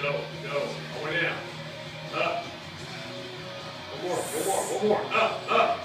go. All the way down. Up. One more. Up.